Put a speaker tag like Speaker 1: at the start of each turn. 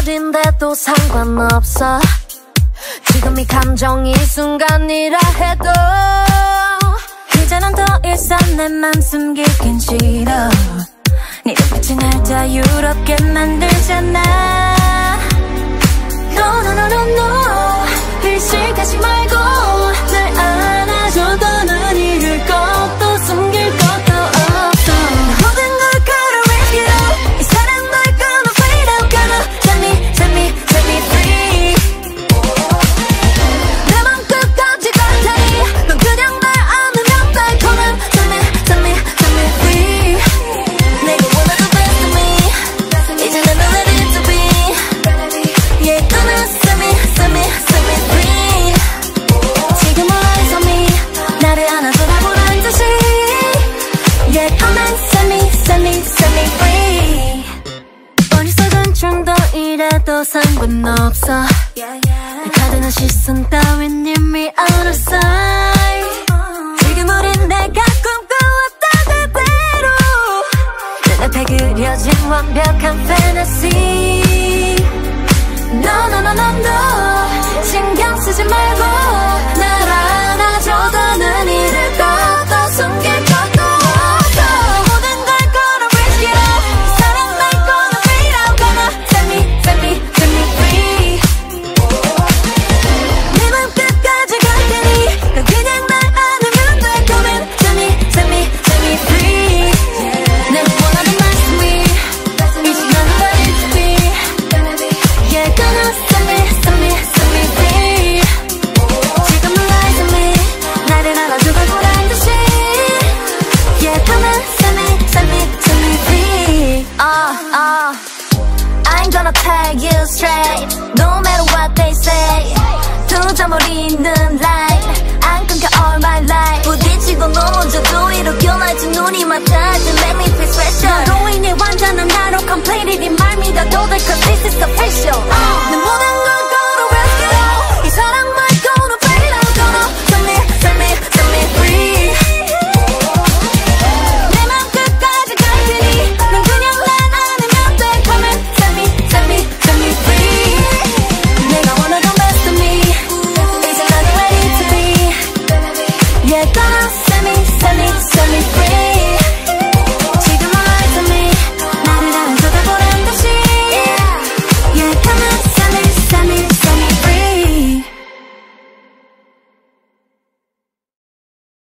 Speaker 1: 어딘데도 상관없어. 지금 이 감정이 순간이라 해도 이제는 더 이상 내 맘 숨기긴 싫어. 네 눈빛이 날 자유롭게 만들잖아. No no no no no 의식하지 말고 날 안아줘. 더는 잃을 것도 숨길 것도 없어. 모든 걸 걸어 risk it all. 이 사랑 널 gonna fade out. Gonna set me free. 내 맘 끝까지 갈 테니 넌 그냥 날 안으면 돼. Come on set me free. 내가 원하는 best of me 이제 난 not ready to be. Yeah gonna set me free. 지금 eyes on me 나를 안아줘라 보란 듯이. Yeah come on set me free. 어리석은 충동이라도 상관없어. 가득한 시선 따윈 이미 out of sight. 지금 우린 내가 꿈꿔왔던 그대로 눈앞에 그려진 완벽한 fantasy. No no no no no 신경 쓰지 말고 날 안아줘. 더는 잃을 것도 숨길 것도 없어. 모든 걸 걸어 risk it all. 이 사랑 날 gonna fade out. Gonna set me free. 내 맘 끝까지 갈 테니 넌 그냥 날 안으면 돼. Come in set me free. 내가 원하는 맛은 me 이제 난 ready to be. Yeah gonna set me free. 지금은 eyes on me 나를 알아주고 보란 듯이. Yeah come on set me free. I ain't gonna tell you straight no matter what they say. 두 점을 잇는 line 안 끊겨 all my life. 부딪히고 넘어져도 이렇게 날지 눈이 맞닿지. Make me feel special. 너로 인해 완전한 나로 completely 네 말 믿어도 돼. Cause this is official. 내 모든 걸